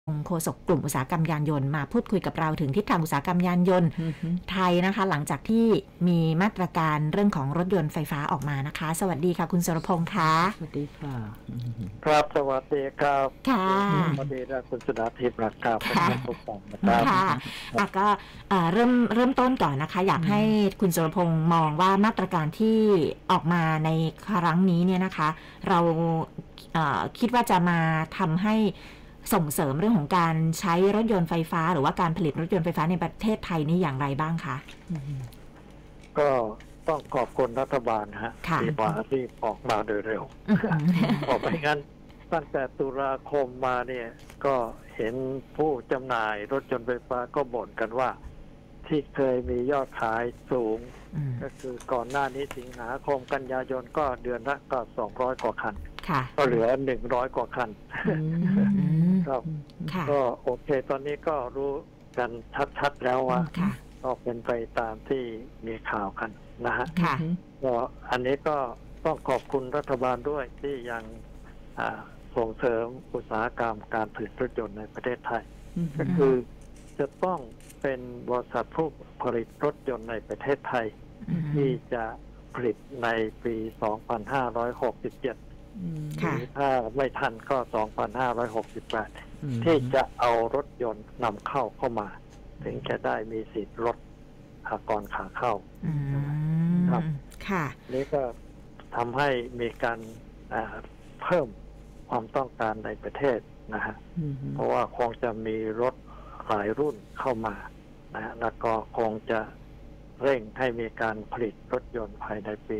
โฆษกกลุ่มอุตสาหกรรมยานยนต์มาพูดคุยกับเราถึงทิศทางอุตสาหกรรมยานยนต์ไทยนะคะหลังจากที่มีมาตรการเรื่องของรถยนต์ไฟฟ้าออกมานะคะสวัสดีค่ะคุณสรพงษ์ค่ะสวัสดีค่ะครับสวัสดีครับค่ะสวัสดีนะคุณสุดาทิพย์นะครับเป็นผู้ฟังนะครับค่ะก็เริ่มต้นก่อนนะคะอยากให้คุณสรพงษ์มองว่ามาตรการที่ออกมาในครั้งนี้เนี่ยนะคะเราคิดว่าจะมาทำให้ส่งเสริมเรื่องของการใช้รถยนต์ไฟฟ้าหรือว่าการผลิตรถยนต์ไฟฟ้าในประเทศไทยนี่อย่างไรบ้างคะก็ต้องขอบคุณรัฐบาลฮะที่ออกมาโดยเร็วออกไปงั้นตั้งแต่ตุลาคมมาเนี่ยก็เห็นผู้จำหน่ายรถยนต์ไฟฟ้าก็บ่นกันว่าที่เคยมียอดขายสูงก็คือก่อนหน้านี้สิงหาคมกันยายนก็เดือนละก็200 กว่าคันก็เหลือ100 กว่าคันครับก็โอเคตอนนี้ก็รู้กันชัดๆแล้วว่าก็เป็นไปตามที่มีข่าวกันนะฮะก็อันนี้ก็ต้องขอบคุณรัฐบาลด้วยที่ยังส่งเสริมอุตสาหกรรมการผลิตรถยนต์ในประเทศไทยก็คือจะต้องเป็นบริษัทผู้ผลิตรถยนต์ในประเทศไทยที่จะผลิตในปี 2567หรือถ้าไม่ทันก็ 2568 ที่จะเอารถยนต์นำเข้ามาถึงจะได้มีสิทธิ์ลดภาษีขาเข้าครับนี่ก็ทำให้มีการเพิ่มความต้องการในประเทศนะฮะเพราะว่าคงจะมีรถหลายรุ่นเข้ามานะแล้วก็คงจะเร่งให้มีการผลิตรถยนต์ภายในปี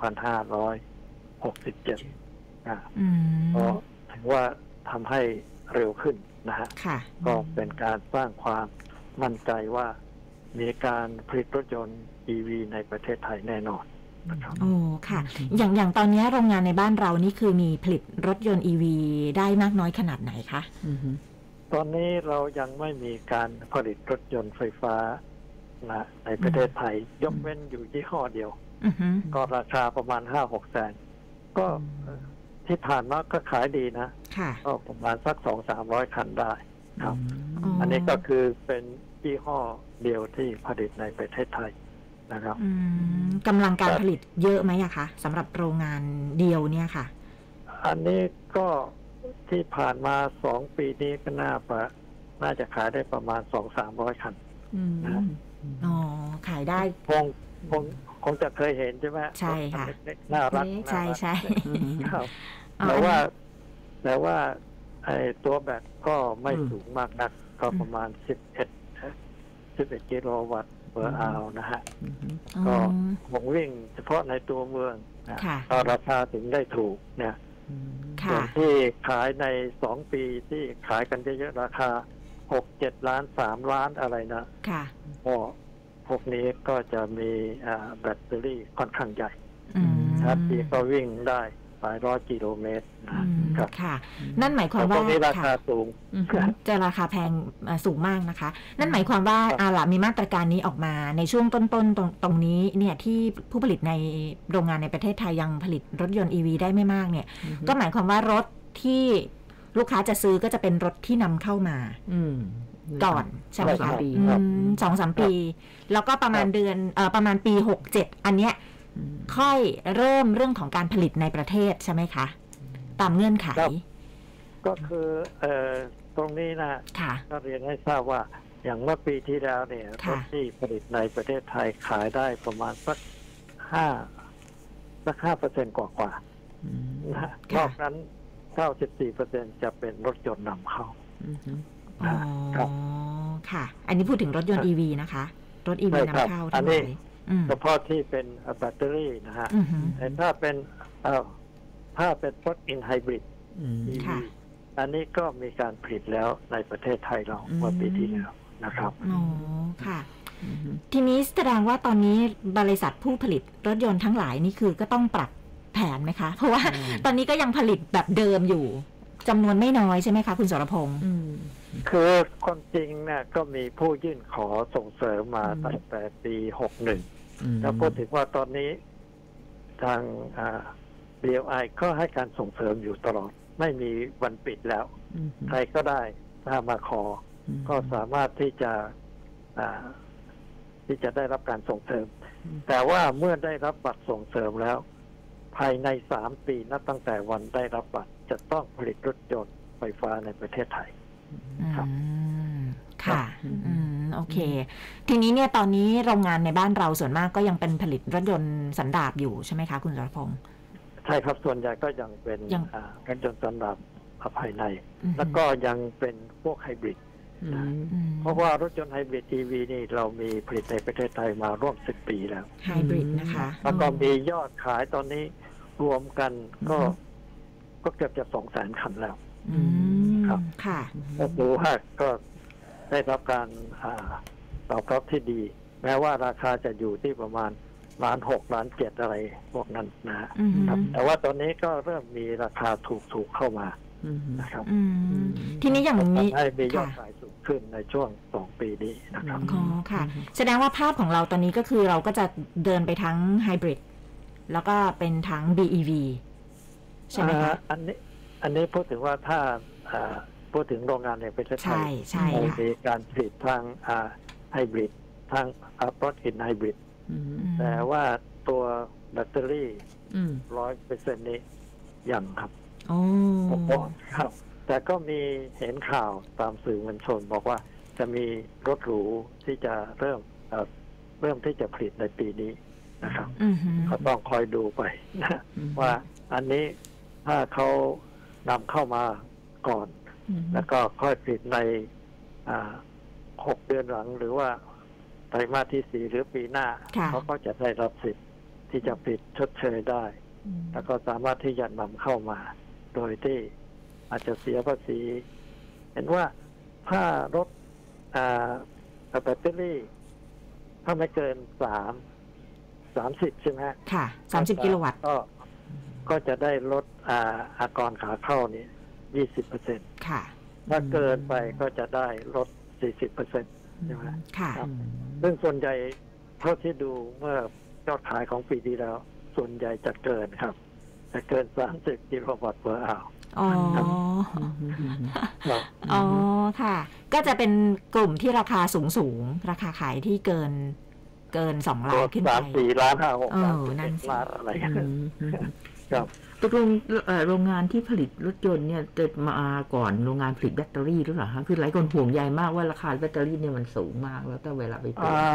2567ก็ถือว่าทำให้เร็วขึ้นนะฮะก็เป็นการสร้างความมั่นใจว่ามีการผลิตรถยนต์ EV ในประเทศไทยแน่นอนโอ้ค่ะอย่างตอนนี้โรงงานในบ้านเรานี่คือมีผลิตรถยนต์ EV ได้มากน้อยขนาดไหนคะตอนนี้เรายังไม่มีการผลิตรถยนต์ไฟฟ้านะในประเทศไทยยกเว้นอยู่ยี่ห้อเดียวก็ราคาประมาณ 5-6 แสนก็ที่ผ่านมาก็ขายดีนะก็ประมาณสัก 200-300 คันได้ครับอันนี้ก็คือเป็นยี่ห้อเดียวที่ผลิตในประเทศไทยนะครับกำลังการผลิตเยอะไหมอะคะสำหรับโรงงานเดียวเนี่ยค่ะอันนี้ก็ที่ผ่านมา2 ปีนี้ก็น่าจะขายได้ประมาณ 200-300 คันนะอ๋อขายได้คงจะเคยเห็นใช่ไหมใช่ค่ะน่ารักใช่ครับแต่ว่าไอ้ตัวแบตก็ไม่สูงมากนักก็ประมาณ11 กิโลวัตต์เปอร์อาวนะฮะก็วงวิ่งเฉพาะในตัวเมืองก็ราคาถึงได้ถูกเนี่ยส่วนที่ขายใน2 ปีที่ขายกันเยอะๆราคา6-7 ล้าน3 ล้านอะไรนะก็พวกนี้ก็จะมีแบตเตอรี่ค่อนข้างใหญ่ชาร์จทีก็วิ่งได้หลายร้อยกิโลเมตรครับค่ะนั่นหมายความว่าราคาสูงจะราคาแพงสูงมากนะคะนั่นหมายความว่ามีมาตรการนี้ออกมาในช่วงต้นตรงนี้เนี่ยที่ผู้ผลิตในโรงงานในประเทศไทยยังผลิตรถยนต์ EV ได้ไม่มากเนี่ยก็หมายความว่ารถที่ลูกค้าจะซื้อก็จะเป็นรถที่นำเข้ามาก่อนใช่ไหมคะ2-3 ปีแล้วก็ประมาณประมาณปี 67อันเนี้ยค่อยเริ่มเรื่องของการผลิตในประเทศใช่ไหมคะตามเงื่อนไขก็คือตรงนี้นะก็เรียนให้ทราบว่าอย่างเมื่อปีที่แล้วเนี่ยรถที่ผลิตในประเทศไทยขายได้ประมาณสัก 5% กว่านะนอกนั้น 94% จะเป็นรถยนต์นำเข้าค่ะอันนี้พูดถึงรถยนต์ EV นะคะรถ EV นำเข้าทั้งหลายเฉพาะที่เป็นแบตเตอรี่นะฮะแต่ถ้าเป็นรถอินไฮบริดอันนี้ก็มีการผลิตแล้วในประเทศไทยเราเมื่อปีที่แล้วนะครับอ๋อค่ะทีนี้แสดงว่าตอนนี้บริษัทผู้ผลิตรถยนต์ทั้งหลายนี่คือก็ต้องปรับแผนไหมคะเพราะว่าตอนนี้ก็ยังผลิตแบบเดิมอยู่จำนวนไม่น้อยใช่ไหมคะคุณสรพงษ์คือความจริงเนี่ยก็มีผู้ยื่นขอส่งเสริมมาตั้งแต่ปี 61แล้วพูดถึงว่าตอนนี้ทางBLI ก็ให้การส่งเสริมอยู่ตลอดไม่มีวันปิดแล้วใครก็ได้ถ้ามาขอก็สามารถที่จะได้รับการส่งเสริมแต่ว่าเมื่อได้รับบัตรส่งเสริมแล้วภายใน3 ปีนับตั้งแต่วันได้รับบัตรจะต้องผลิตรถยนต์ไฟฟ้าในประเทศไทยครับค่ะโอเคทีนี้เนี่ยตอนนี้โรงงานในบ้านเราส่วนมากก็ยังเป็นผลิตรถยนต์สันดาปอยู่ใช่ไหมคะคุณสรพงษ์ใช่ครับส่วนใหญ่ก็ยังเป็นรถยนต์สันดาปภายในแล้วก็ยังเป็นพวกไฮบริดเพราะว่ารถยนต์ไฮบริด EV นี่เรามีผลิตในประเทศไทยมาร่วม10 ปีแล้วไฮบริดนะคะแล้วก็มียอดขายตอนนี้รวมกันก็เกือบจะ 200,000 คันแล้วครับค่ะก็ถือว่าก็ได้รับการตอบรับที่ดีแม้ว่าราคาจะอยู่ที่ประมาณ1.6 ล้าน7อะไรพวกนั้นนะครับแต่ว่าตอนนี้ก็เริ่มมีราคาถูกเข้ามานะครับทีนี้อย่างนี้ให้มียอดขายสูงขึ้นในช่วง2 ปีนี้นะครับอ๋อค่ะแสดงว่าภาพของเราตอนนี้ก็คือเราก็จะเดินไปทั้งไฮบริดแล้วก็เป็นทั้ง BEV ใช่ไหมคะอันนี้พูดถึงว่าถ้าพูดถึงโรงงานในประเทศไทยมีการผลิตทางไฮบริดทางปลั๊กอินไฮบริดแต่ว่าตัวแบตเตอรี่100%นี้ยังครับครับแต่ก็มีเห็นข่าวตามสื่อมวลชนบอกว่าจะมีรถหรูที่จะเริ่มที่จะผลิตในปีนี้นะครับก็ต้องคอยดูไปนะว่าอันนี้ถ้าเขานำเข้ามาก่อนแล้วก็ค่อยผลิตใน6 เดือนหลังหรือว่าไตรมาสที่4หรือปีหน้าเขาก็จะได้รับสิทธิ์ที่จะผลิตชดเชยได้แล้วก็สามารถที่จะนำเข้ามาโดยที่อาจจะเสียภาษีเห็นว่าถ้ารถแบตเตอรี่ถ้าไม่เกิน30ใช่ไหมค่ะ30 กิโลวัตต์ก็จะได้ลดอากรขาเข้านี่ 20% ค่ะถ้าเกินไปก็จะได้ลด 40% ใช่ไหมค่ะซึ่งส่วนใหญ่เท่าที่ดูเมื่อยอดขายของปีที่แล้วส่วนใหญ่จะเกินครับจะเกิน30 กิโลวัตต์per hour อ๋ออ๋อค่ะก็จะเป็นกลุ่มที่ราคาสูงราคาขายที่เกิน2 ล้านขึ้นไป 3-4 ล้าน5-6 ล้านล้านอะไรครับตกลงโรงงานที่ผลิตรถยนต์เนี่ยจะมาก่อนโรงงานผลิตแบตเตอรี่หรือเปล่าคะคือหลายคนห่วงใยมากว่าราคาแบตเตอรี่เนี่ยมันสูงมากแล้วแต่เวลาไปเติม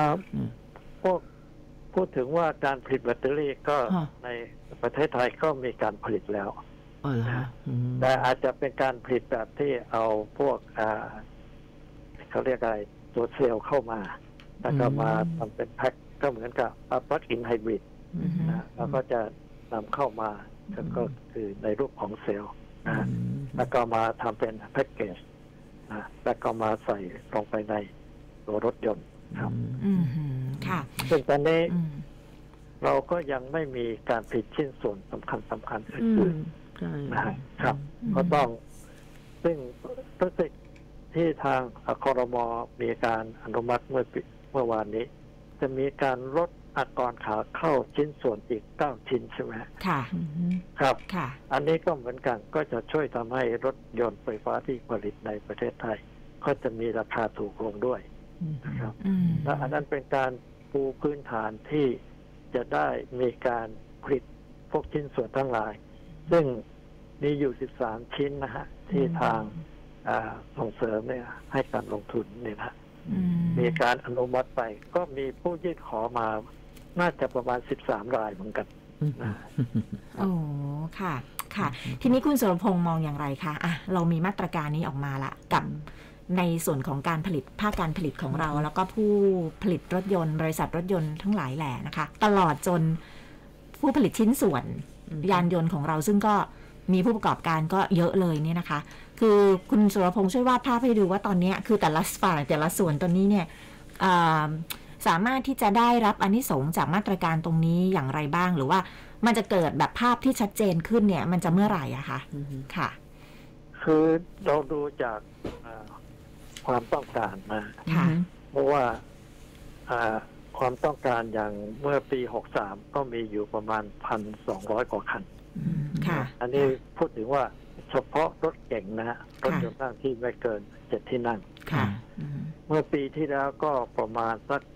พูดถึงว่าการผลิตแบตเตอรี่ก็ในประเทศไทยก็มีการผลิตแล้วแต่อาจจะเป็นการผลิตแบบที่เอาพวกเขาเรียกอะไรตัวเซลล์เข้ามาแล้วก็มาทำเป็นแพ็คก็เหมือนกับปลั๊กอินไฮบริดนะแล้วก็จะนำเข้ามาก็คือในรูปของเซลล์นะแล้วก็มาทำเป็นแพ็กเกจนะแล้วก็มาใส่ลงไปในตัวรถยนต์ครับค่ะซึ่งตอนนี้เราก็ยังไม่มีการผลิตชิ้นส่วนสำคัญอื่นๆนะครับก็ต้องซึ่งรู้สึกที่ทางครม.มีการอนุมัติเมื่อวานนี้จะมีการลดอากรขาเข้าชิ้นส่วนอีก9 ชิ้นใช่ไหมค่ะครับค่ะอันนี้ก็เหมือนกันก็จะช่วยทำให้รถยนต์ไฟฟ้าที่ผลิตในประเทศไทยก็จะมีราคาถูกลงด้วยนะครับและอันนั้นเป็นการปูพื้นฐานที่จะได้มีการผลิตพวกชิ้นส่วนทั้งหลายซึ่งมีอยู่13 ชิ้นนะฮะที่ทางส่งเสริมเนี่ยให้การลงทุนเนี่ยนะมีการอนุมัติไปก็มีผู้ยื่นขอมาน่าจะประมาณ13 รายเหมือนกันโอ้ค่ะค่ะทีนี้คุณสุรพงษ์มองอย่างไรคะอ่ะเรามีมาตรการนี้ออกมาละกับในส่วนของการผลิตภาคการผลิตของเราแล้วก็ผู้ผลิตรถยนต์บริษัทรถยนต์ทั้งหลายแหล่นะคะตลอดจนผู้ผลิตชิ้นส่วนยานยนต์ของเราซึ่งก็มีผู้ประกอบการก็เยอะเลยเนี่ยนะคะคือคุณสุรพงษ์ช่วยวาดภาพให้ดูว่าตอนนี้คือแต่ละฝ่ายแต่ละส่วนตัวนี้เนี่ยสามารถที่จะได้รับอานิสงส์จากมาตรการตรงนี้อย่างไรบ้างหรือว่ามันจะเกิดแบบภาพที่ชัดเจนขึ้นเนี่ยมันจะเมื่อไหร่อะคะค่ะคือเราดูจากความต้องการมาเพราะว่าความต้องการอย่างเมื่อปี63ก็มีอยู่ประมาณ 1,200 กว่าคันอันนี้พูดถึงว่าเฉพาะรถเก๋งนะฮะรถยนต์นั่งที่ไม่เกิน7 ที่นั่งค่ะเมื่อปีที่แล้วก็ประมาณสัก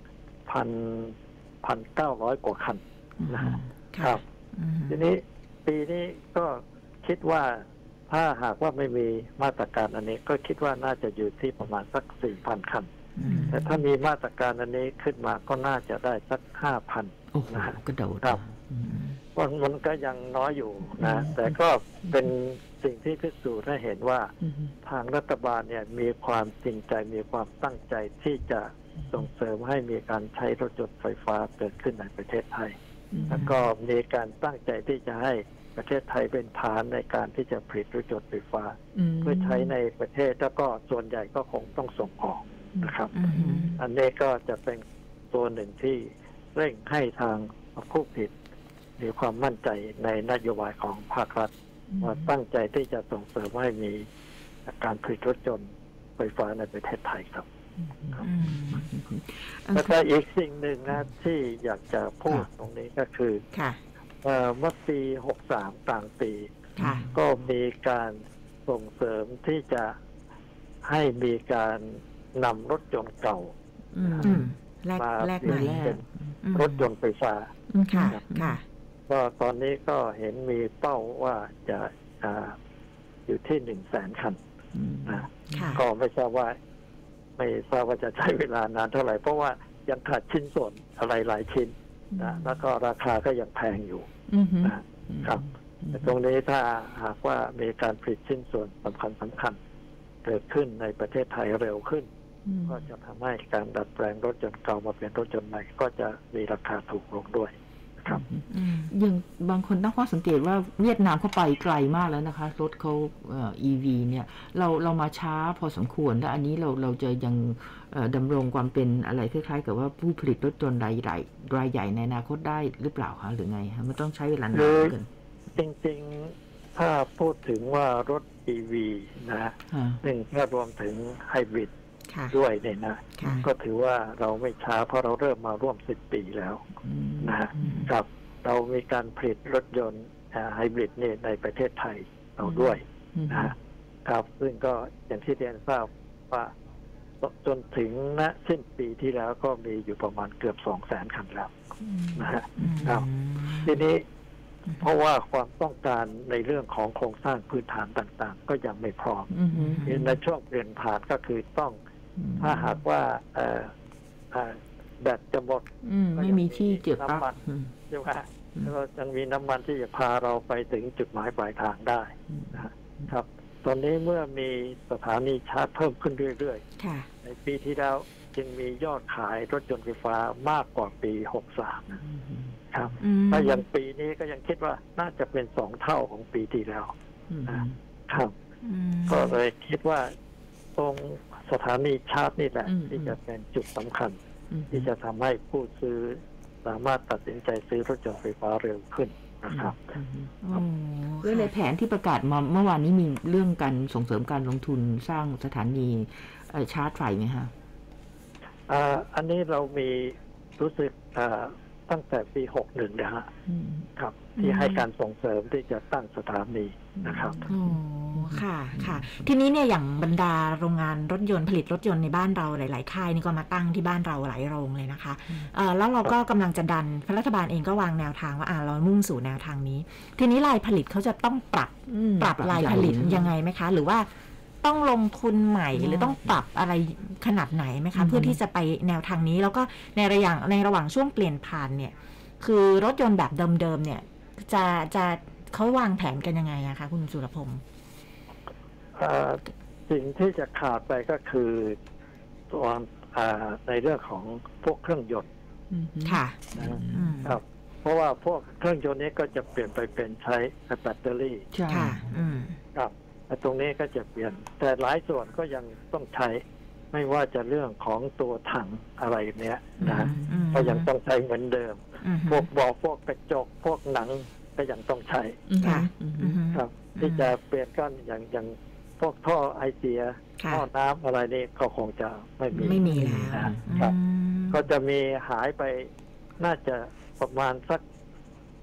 1,900 กว่าคันนะครับทีนี้ปีนี้ก็คิดว่าถ้าหากว่าไม่มีมาตรการอันนี้ก็คิดว่าน่าจะอยู่ที่ประมาณสัก 4,000 คันแต่ถ้ามีมาตรการอันนี้ขึ้นมาก็น่าจะได้สัก 5,000 โอ้โหกระโดดครับมันก็ยังน้อยอยู่นะแต่ก็เป็นสิ่งที่พิสูจน์ให้เห็นว่าทางรัฐบาลเนี่ยมีความจริงใจมีความตั้งใจที่จะส่งเสริมให้มีการใช้รถยนต์ไฟฟ้าเกิดขึ้นในประเทศไทยแล้วก็มีการตั้งใจที่จะให้ประเทศไทยเป็นฐานในการที่จะผลิตรถยนต์ไฟฟ้าเพื่อใช้ในประเทศแล้วก็ส่วนใหญ่ก็คงต้องส่งออกนะครับอันนี้ก็จะเป็นตัวหนึ่งที่เร่งให้ทางผู้ผลิตมีความมั่นใจในนโยบายของภาครัฐว่าตั้งใจที่จะส่งเสริมให้มีการผลิตรถยนต์ไฟฟ้าในประเทศไทยครับแล้วก็อีกสิ่งหนึ่งนะที่อยากจะพูดตรงนี้ก็คือเมื่อปี63กลางปีก็มีการส่งเสริมที่จะให้มีการนำรถยนต์เก่ามาเปลี่ยนเป็นรถยนต์ไฟฟ้าก็ตอนนี้ก็เห็นมีเป้าว่าจะอยู่ที่100,000 คันนะก็ไม่ทราบว่าจะใช้เวลานานเท่าไหร่เพราะว่ายังขาดชิ้นส่วนอะไรหลายชิ้นนะแล้วก็ราคาก็ยังแพงอยู่นะครับแต่ตรงนี้ถ้าหากว่ามีการผลิตชิ้นส่วนสำคัญเกิดขึ้นในประเทศไทยเร็วขึ้นก็จะทำให้การดัดแปลงรถยนต์เก่ามาเป็นรถยนต์ใหม่ก็จะมีราคาถูกลงด้วยครับอย่างบางคนตั้งข้อสังเกตว่าเวียดนามเข้าไปไกลมากแล้วนะคะรถเขาEV เนี่ยเรามาช้าพอสมควรและอันนี้เราจะยังดำรงความเป็นอะไรคล้ายๆกับว่าผู้ผลิตรถยนต์รายใหญ่ในอนาคตได้หรือเปล่าคะหรือไงคะมันต้องใช้เวลานานเกินจริงๆถ้าพูดถึงว่ารถ EV นะซึ่งถ้ารวมถึงไฮบริดด้วยเนี่ยนะก็ถือว่าเราไม่ช้าเพราะเราเริ่มมาร่วม10 ปีแล้วนะครับเรามีการผลิตรถยนต์ไฮบริดเนี่ยในประเทศไทยเราด้วยนะครับซึ่งก็อย่างที่เรียนทราบว่าจนถึงณสิ้นปีที่แล้วก็มีอยู่ประมาณเกือบ 200,000 คันแล้วนะครับทีนี้เพราะว่าความต้องการในเรื่องของโครงสร้างพื้นฐานต่างๆก็ยังไม่พร้อมในช่วงเปลี่ยนผ่านก็คือต้องถ้าหากว่าแบตจะหมดไม่มีที่เก็บน้ำมันใช่ไหมเรายังมีน้ำมันที่จะพาเราไปถึงจุดหมายปลายทางได้นะครับตอนนี้เมื่อมีสถานีชาร์จเพิ่มขึ้นเรื่อยๆในปีที่แล้วจึงมียอดขายรถยนต์ไฟฟ้ามากกว่าปี63นะครับถ้าอย่างปีนี้ก็ยังคิดว่าน่าจะเป็น2 เท่าของปีที่แล้วครับก็เลยคิดว่าตรงสถานีชาร์จนี่แหละที่จะเป็นจุดสำคัญที่จะทำให้ผู้ซื้อสามารถตัดสินใจซื้อรถยนต์ไฟฟ้าเร็วขึ้นนะครับเรื่องในแผนที่ประกาศมาเมื่อวานนี้มีเรื่องการส่งเสริมการลงทุนสร้างสถานีชาร์จไฟไหมคะอันนี้เรามีรู้สึกตั้งแต่ปี61นะฮะครับที่ให้การส่งเสริมที่จะตั้งสถานีนะครับค่ะค่ะทีนี้เนี่ยอย่างบรรดาโรงงานรถยนต์ผลิตรถยนต์ในบ้านเราหลายๆค่ายนี่ก็มาตั้งที่บ้านเราหลายโรงเลยนะคะแล้วเราก็กำลังจะดันรัฐบาลเองก็วางแนวทางว่าเรามุ่งสู่แนวทางนี้ทีนี้รายผลิตเขาจะต้องปรับรายผลิตยังไงไหมคะหรือว่าต้องลงทุนใหม่หรือต้องปรับอะไรขนาดไหนไหมคะเพื่อที่จะไปแนวทางนี้แล้วก็ในระหว่างช่วงเปลี่ยนผ่านเนี่ยคือรถยนต์แบบเดิมๆเนี่ยจะเขาวางแผนกันยังไงอะคะคุณสุรพงษ์สิ่งที่จะขาดไปก็คือตัวในเรื่องของพวกเครื่องยนต์ค่ะครับเพราะว่าพวกเครื่องยนต์นี้ก็จะเปลี่ยนไปเป็นใช้แบตเตอรี่ค่ะครับตรงนี้ก็จะเปลี่ยนแต่หลายส่วนก็ยังต้องใช้ไม่ว่าจะเรื่องของตัวถังอะไรเนี้ยนะก็ยังต้องใช้เหมือนเดิมพวกเบาะพวกกระจกพวกหนังก็ยังต้องใช้ครับที่จะเปลี่ยนก็อย่างพวกท่อไอเสียท่อน้ำอะไรนี่ก็คงจะไม่มีแล้วครับก็จะมีหายไปน่าจะประมาณสัก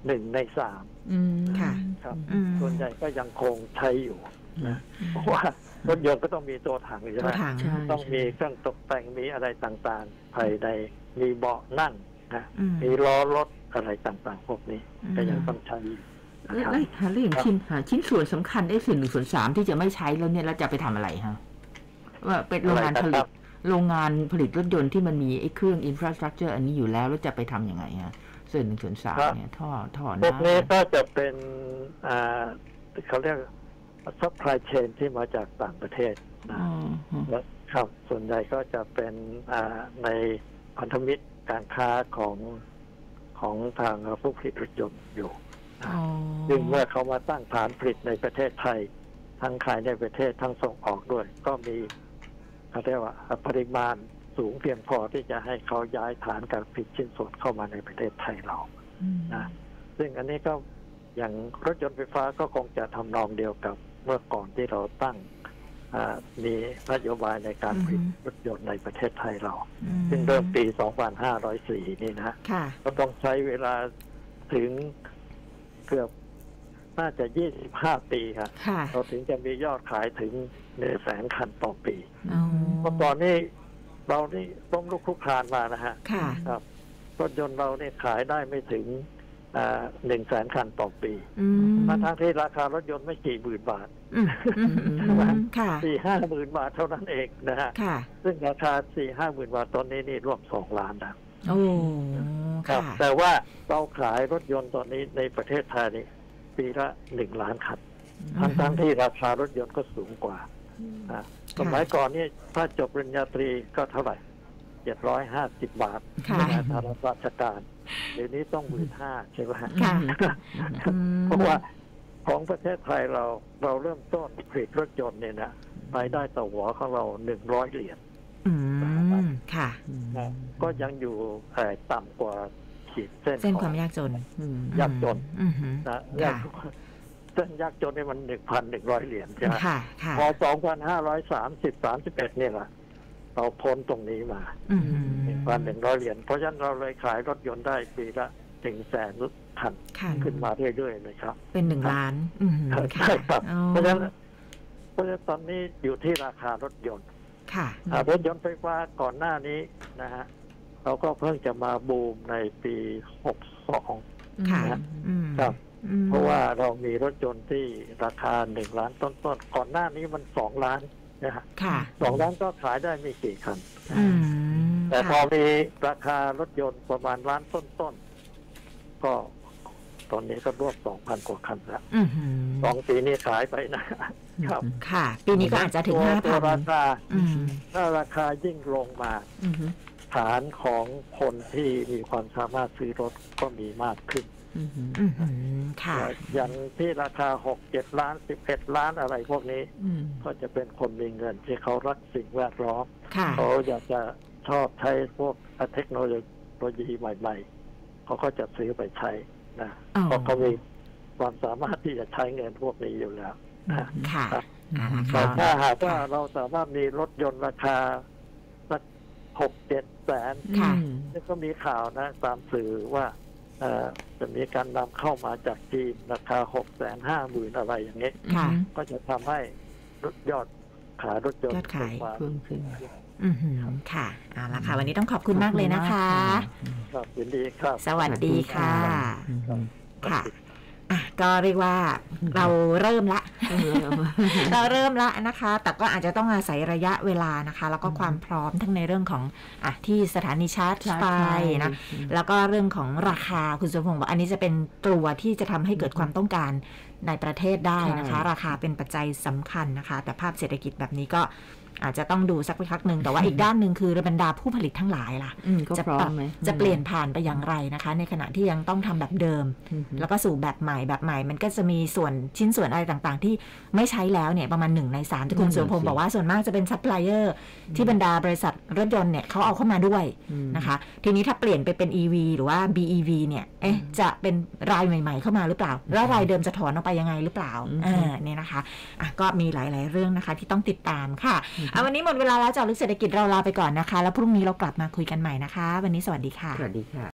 1 ใน 3 ค่ะครับส่วนใหญ่ก็ยังคงใช้อยู่นะเพราะว่ารถยนต์ก็ต้องมีตัวถังใช่ไหมต้องมีเครื่องตกแต่งมีอะไรต่างๆภายในมีเบาะนั่งนะมีล้อรถอะไรต่างๆพวกนี้ก็ยังต้องใช้แล้วอย่างชิ้นส่วนสำคัญส่วน1 ส่วน 3ที่จะไม่ใช้แล้วเนี่ยเราจะไปทำอะไรฮะว่าเป็นโรงงานผลิตรถยนต์ที่มันมีไอ้เครื่องอินฟราสตรัคเจอร์อันนี้อยู่แล้วจะไปทำยังไงฮะส่วน1 ส่วน 3เนี่ยท่อพวกนี้ก็จะเป็นเขาเรียกsupply chain ที่มาจากต่างประเทศนะครับส่วนใหญ่ก็จะเป็นในพันธมิตรการค้าของทางผู้ผลิตรถยนต์อยู่ซึ่งเมื่อเขามาตั้งฐานผลิตในประเทศไทยทั้งขายในประเทศทั้งส่งออกด้วยก็มีเขาเรียกว่าปริมาณสูงเพียงพอที่จะให้เขาย้ายฐานการผลิตชิ้นส่วนเข้ามาในประเทศไทยเรานะซึ่งอันนี้ก็อย่างรถยนต์ไฟฟ้าก็คงจะทำนองเดียวกับเมื่อก่อนที่เราตั้งมีนโยบายในการผลิตรถยนต์ในประเทศไทยเราซึ่งเริ่มปี 2504 นี่นะก็ต้องใช้เวลาถึงเกือบน่าจะ25 ปีครับเราถึงจะมียอดขายถึง100,000 คันต่อปีเมื่อก่อนนี้เรานี่ล้มลุกคลุกคลานมานะฮะครับรถยนต์เราเนี่ยขายได้ไม่ถึง100,000 คันต่อปีทั้งที่ราคารถยนต์ไม่กี่หมื่นบาท4-5 หมื่นบาทเท่านั้นเองนะฮะซึ่งราคา 4-5 หมื่นบาทตอนนี้นี่ร่วม2 ล้านแล้วครับแต่ว่าเราขายรถยนต์ตอนนี้ในประเทศไทยนี่ปีละ1 ล้านคันทั้งที่ราคารถยนต์ก็สูงกว่าสมัยก่อนนี่ถ้าจบปริญญาตรีก็เท่าไหร่750 บาททางราชการเดี๋ยวนี้ต้อง 15,000 ใช่ไหมเพราะว่าของประเทศไทยเราเริ่มต้นผลิตรถยนต์เนี่ยนะรายได้ต่อหัวของเรา100 เหรียญค่ะก็ยังอยู่ต่ำกว่าขีดเส้นความยากจนยากจนนะเส้นยากจนนี่มัน 1,100 เหรียญใช่ไหมพอ 2,530-31 เนี่ยล่ะเราพ้นตรงนี้มา 1,100 เหรียญเพราะฉะนั้นเราเลยขายรถยนต์ได้ปีละ100,000 คันขึ้นมาเรื่อยๆเลยครับเป็น1 ล้านใช่ครับเพราะฉะนั้นตอนนี้อยู่ที่ราคารถยนต์รถยนต์ไฟฟ้าก่อนหน้านี้นะฮะเราก็เพิ่งจะมาบูมในปี62นะครับเพราะว่าเรามีรถยนต์ที่ราคา1 ล้านต้นๆก่อนหน้านี้มัน2 ล้านนะฮะ2 ล้านก็ขายได้ไม่กี่คันแต่พอมีราคารถยนต์ประมาณล้านต้นๆก็ตอนนี้ก็รวบ 2,000 กว่าคันแล้ว2 ปีนี้ขายไปนะครับค่ะปีนี้ก็อาจจะถึง 5,000 ราคาถ้าราคายิ่งลงมาฐานของคนที่มีความสามารถซื้อรถก็มีมากขึ้นอย่างที่ราคา 6-7 ล้าน 11 ล้านอะไรพวกนี้ก็จะเป็นคนมีเงินที่เขารักสิ่งแวดล้อมเขาอยากจะชอบใช้พวกเทคโนโลยีใหม่ๆเขาก็จะซื้อไปใช้นะเพราะเขามีความสามารถที่จะใช้เงินพวกนี้อยู่แล้วแต่ถ้าหากว่าเราสามารถมีรถยนต์ราคาสัก 6-7 แสนนี่ก็มีข่าวนะตามสื่อว่าจะมีการนำเข้ามาจากจีนราคา 650,000 อะไรอย่างนี้ก็จะทำให้ยอดขายรถยนต์เพิ่มขึ้นค่ะเอาละค่ะวันนี้ต้องขอบคุณมากเลยนะคะครับยินดีครับสวัสดีค่ะค่ะก็เรียกว่าเราเริ่มละนะคะแต่ก็อาจจะต้องอาศัยระยะเวลานะคะแล้วก็ความพร้อมทั้งในเรื่องของที่สถานีชาร์จไฟนะแล้วก็เรื่องของราคาคุณสุพงศ์บอกอันนี้จะเป็นตัวที่จะทำให้เกิดความต้องการในประเทศได้นะคะราคาเป็นปัจจัยสำคัญนะคะแต่ภาพเศรษฐกิจแบบนี้ก็อาจจะต้องดูสักพักหนึ่งแต่ว่าอีกด้านหนึ่งคือบรรดาผู้ผลิตทั้งหลายล่ะจะเปลี่ยนผ่านไปอย่างไรนะคะในขณะที่ยังต้องทำแบบเดิมแล้วก็สู่แบบใหม่มันก็จะมีชิ้นส่วนอะไรต่างๆที่ไม่ใช้แล้วเนี่ยประมาณ1 ใน 3ที่คุณสุพงศ์บอกว่าส่วนมากจะเป็นซัพพลายเออร์ที่บรรดาบริษัทรถยนต์เนี่ยเขาเอาเข้ามาด้วยนะคะทีนี้ถ้าเปลี่ยนไปเป็น EV หรือว่า BEV เนี่ยจะเป็นรายใหม่ๆเข้ามาหรือเปล่าแล้วรายเดิมจะถอนออกไปยังไงหรือเปล่าเนี่ยนะคะก็มีหลายๆเรื่องนะคะที่ต้องติดตามค่ะวันนี้หมดเวลาแล้วเจาะลึกเศรษฐกิจเราลาไปก่อนนะคะแล้วพรุ่งนี้เรากลับมาคุยกันใหม่นะคะวันนี้สวัสดีค่ะสวัสดีค่ะ